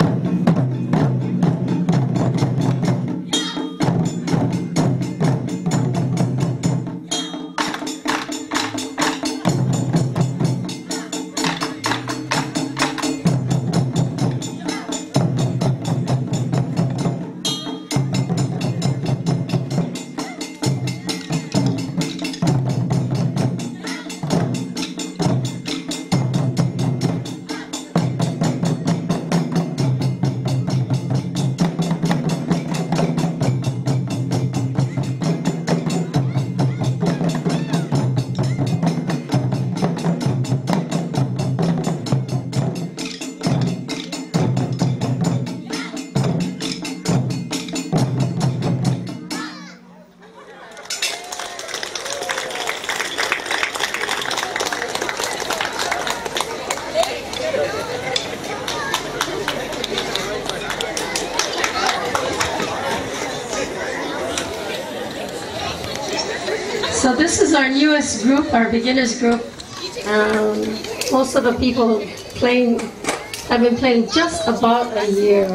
So this is our newest group, our beginners group. Most of the people have been playing just about a year.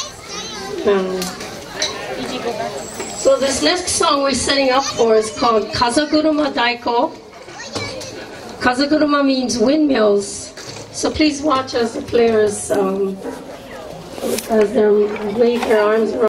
So this next song we're setting up for is called Kazaguruma Daiko. Kazaguruma means windmills. So please watch as the players, as they wave their arms around.